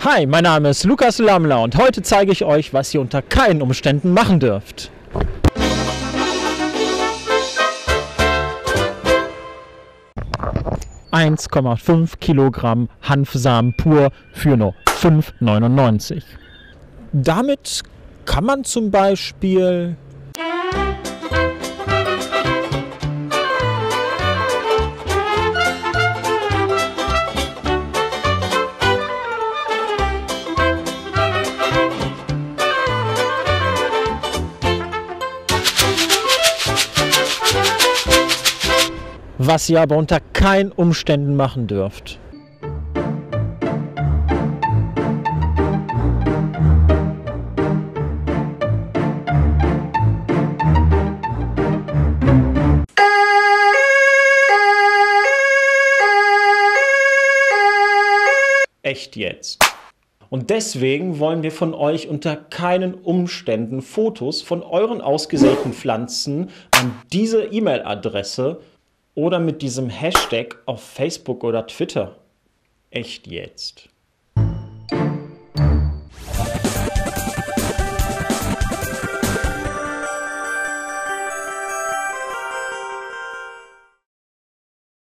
Hi, mein Name ist Lukas Lammler und heute zeige ich euch, was ihr unter keinen Umständen machen dürft. ...1,5 Kilogramm Hanfsamen pur für nur 5,99 €. Damit kann man zum Beispiel was ihr aber unter keinen Umständen machen dürft. Echt jetzt. Und deswegen wollen wir von euch unter keinen Umständen Fotos von euren ausgesäten Pflanzen an diese E-Mail-Adresse oder mit diesem Hashtag auf Facebook oder Twitter. Echt jetzt.